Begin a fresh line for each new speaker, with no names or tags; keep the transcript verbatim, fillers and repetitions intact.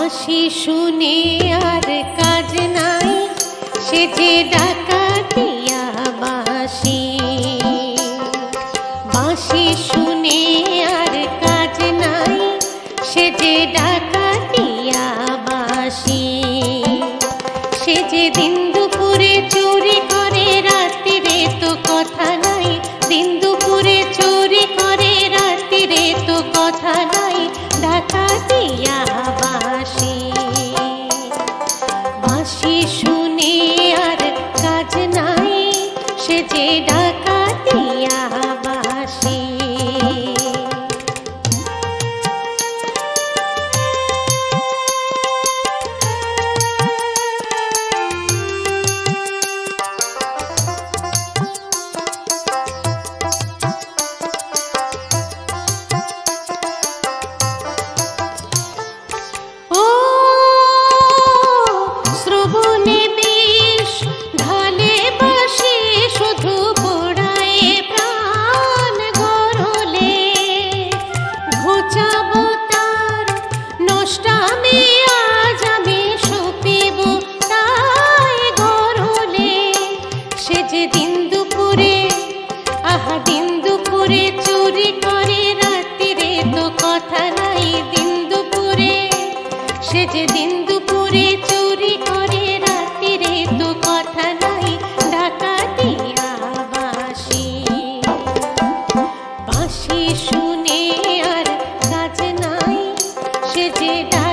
বাঁশি শুনে আর কাজ নাই, সে যে ডাকাতিয়া বাঁশি। বাঁশি শুনে আর কাজ নাই, সে যে ডাকাতিয়া বাঁশি। সে যে দিন দুপুরে চুরি করে, রাত্রিরে তো কথা নাই। দিন দুপুরে চুরি করে, রাত্রিরে তো কথা নাই, ডাকাতিয়া বাঁশি। বাঁশি শুনে আর কাজ নাই, সে যে ডাকাতিয়া বাঁশি। সে যে দিন দুপুরে চুরি করে, রাত্রিরে তো কথা নাই, ডাকাতিয়া বাঁশি। বাঁশি শুনে আর কাজ নাই, সে যে